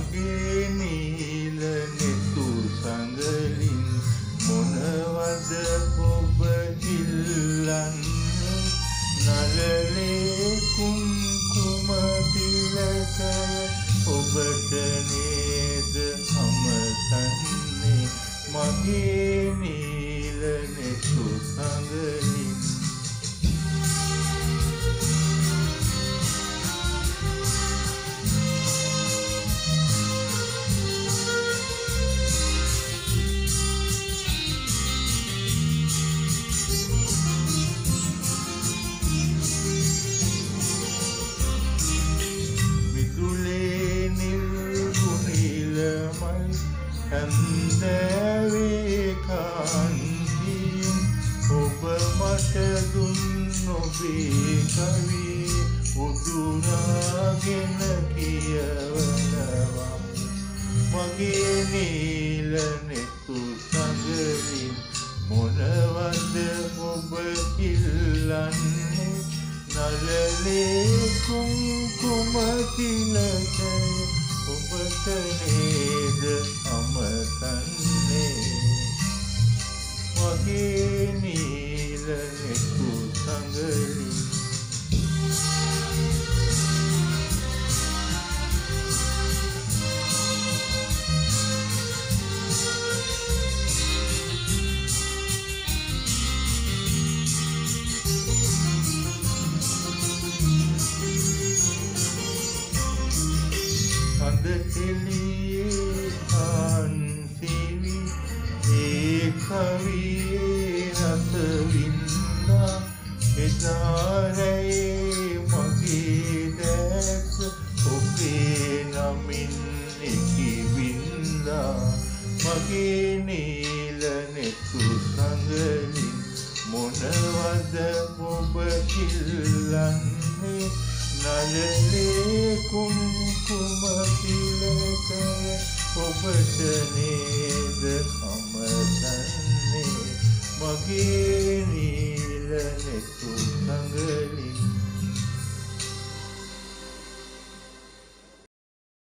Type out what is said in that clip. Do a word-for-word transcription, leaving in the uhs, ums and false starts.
මගේ නීල නෙතු සඟලින් මොනවද ඔබ ඉල්ලන්නේ නළලේ කුංකුම තිලකය ඔබට නේද අමතන්නේ මගේ නීල නෙතු සඟලින් හැන්දෑවේ කාන්තියෙන් ඔබ මට දුන් ඔබේ කවිය උදුරාගෙන කියවනවා මගේ නීල නෙතු සඟලින් මොනවද ඔබ ඉල්ලන්නේ නළලේ කුංකුම තිලකය ඔබට නේද අමතන්නේ මගේ නීල නෙතු සඟලින් අද එළියේ කාන්තිවි ඒ කවියේ රස වින්දා එදා රැයේ මගේ දැස ඔබේ නමින් එකිවින්දා මගේ නීල නෙතු සඟලින් මොනවද ඔබ ඉල්ලන්නේ නළලේ කුංකුම තිලකය ඔබට නේද අමතන්නේ මගේ නීල නෙතු සඟලින්